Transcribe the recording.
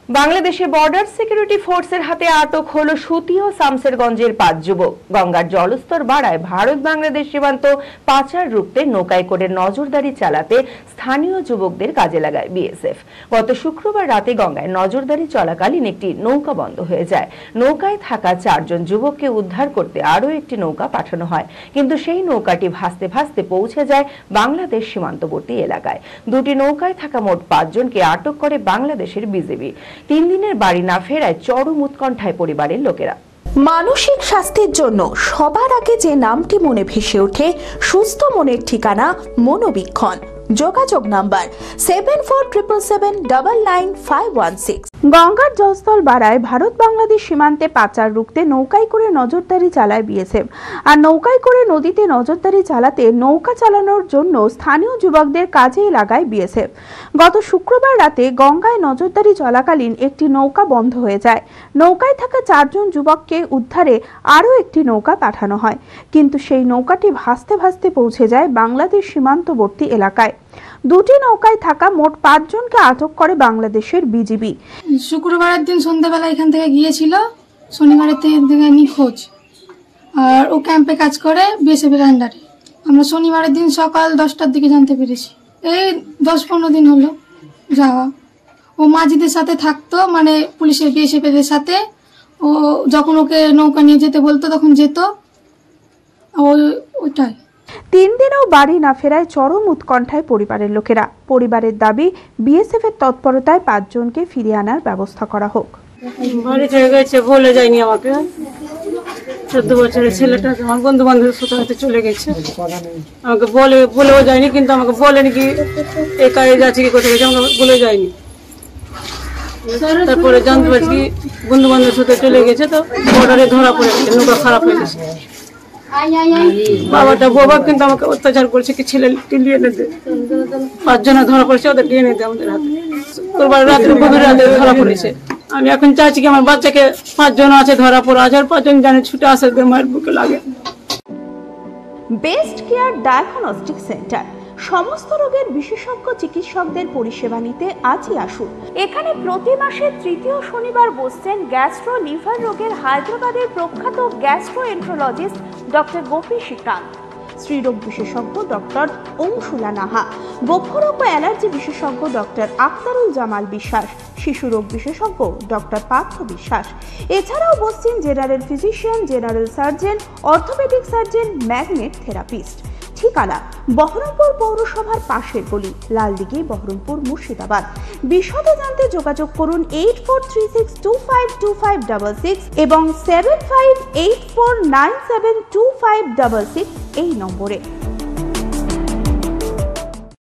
বাংলাদেশে border security ফোর্সের হাতে আটক হলো সুতি ও শামসেরগঞ্জের 5 যুবক। গঙ্গার জলস্তর বাড়ায় ভারত বাংলাদেশ সীমান্ত পাচার রুখতে নৌকায় করে নজরদারি চালাতে স্থানীয় যুবকদের কাজে লাগায় বিএসএফ। গত শুক্রবার রাতে গঙ্গায় নজরদারি চলাকালীন একটি নৌকা বন্ধ হয়ে যায়। নৌকায় থাকা 4 জন যুবককে উদ্ধার করতে আরও একটি নৌকা পাঠানো হয়, কিন্তু সেই নৌকাটি ভাসতে ভাসতে পৌঁছে যায় বাংলাদেশ সীমান্তবর্তী এলাকায়। দুটি নৌকায় থাকা মোট 5 জনকে আটক করে বাংলাদেশের বিজিবি। 3 দিনের বাড়ি না ফেরায় চরম উৎকণ্ঠায় পরিবারের লোকেরা। মানসিক স্বাস্থ্যের জন্য সবার আগে যে নামটি মনে ভেসে ওঠে, সুস্থ মনের ঠিকানা মনোবীক্ষণ। যোগাযোগ নাম্বার 7477799516। গঙ্গার জলস্তর বাড়ায় ভারত বাংলাদেশ সীমান্তে পাচার রুখতে নৌকায় করে নজরদারি চালায় বিএসএফ। আর নৌকায় করে নদীতে নজরদারি চালাতে নৌকা চালানোর জন্য স্থানীয় যুবকদের কাজেই লাগায় বিএসএফ। গত শুক্রবার রাতে গঙ্গায় নজরদারি চলাকালীন একটি নৌকা বন্ধ হয়ে যায়। নৌকায় থাকা 4 জন যুবককে উদ্ধারে আরও একটি নৌকা পাঠানো হয়, কিন্তু সেই নৌকাটি ভাসতে ভাসতে পৌঁছে যায় বাংলাদেশ সীমান্তবর্তী এলাকায়। দুটি নৌকায় থাকা মোট 5 জনকে আটক করে বাংলাদেশের বিজিবি। শুক্রবারের দিন সন্ধ্যাবেলা এখান থেকে গিয়েছিল, শনিবারের থেকে নিখোঁজ। আর ও ক্যাম্পে কাজ করে বিএসএফ এর আন্ডারে। আমরা শনিবারের দিন সকাল 10টার দিকে জানতে পেরেছি। এই 10-15 দিন হলো যাওয়া। ও মাঝিদের সাথে থাকতো, মানে পুলিশের বিএসএফ এর সাথে। ও যখন ওকে নৌকা নিয়ে যেতে বলতো তখন যেত। ওইটাই 3 দিনও বাড়ি না ফেরায় চরম উৎকণ্ঠায় পরিবারের লোকেরা। পরিবারের দাবি, বিএসএফ এর তৎপরতায় 5 জনকে ফিরিয়ে আনার ব্যবস্থা করা হোক। বাড়ি থেকে গেছে, বলে যায়নি আমাকে। 14 বছরের ছেলেটা আমার বন্ধু বান্ধবের সাথে চলে গেছে। আমাকে বলেও যায়নি, কিন্তু আমাকে বলেনি কি একাই যাচ্ছে কি কোথায় গেছে, আমাকে বলে যায়নি। তারপরে জানতে পারছি বন্ধু বান্ধবের সাথে চলে গেছে, তো বর্ডারে ধরা পড়ে গেছে, নৌকা খারাপ হয়ে গেছে। বাবা কিন্তু আমাকে অত্যাচার করেছে কি ছেলে নিয়ে নিতে। 5 জন ধরা পড়েছে, ওদের নিয়ে নিতে আমাদের হাতে। তোরবার রাত্রে গভীর রাতে ধরা পড়েছে। আমি এখন চাইছি কি আমার বাচ্চাকে 5 জন আছে ধরা পড়ে আছে, আর 5 জন জানে ছুটে আসে, মায়ের বুকে লাগে। বেস্ট কেয়ার ডায়াগনস্টিক সেন্টার সমস্ত রোগের বিশেষজ্ঞ চিকিৎসকদের পরিষেবা নিতে আজই আসুন। এখানে প্রতি মাসের 3য় শনিবার বসছেন গ্যাস্ট্রো লিভার রোগের হায়দ্রাবাদের প্রখ্যাত গ্যাস্ট্রোএন্টারোলজিস্ট ডক্টর গোপী শ্রীকান্ত, স্ত্রীরোগ বিশেষজ্ঞ ডক্টর অংশুলা নাহা, গোফরোগ ও অ্যালার্জি বিশেষজ্ঞ ডক্টর আখতারুল জামাল বিশ্বাস, শিশু রোগ বিশেষজ্ঞ ডক্টর পার্থ বিশ্বাস। এছাড়াও বসছেন general physician, general surgeon, orthopedic surgeon, magnet therapist. ঠিকানা বহরমপুর পৌরসভার পাশের গলি, লালদিঘি, বহরমপুর, মুর্শিদাবাদ। বিশদে জানতে যোগাযোগ করুন 8436252566 এবং 7584972566 এই নম্বরে।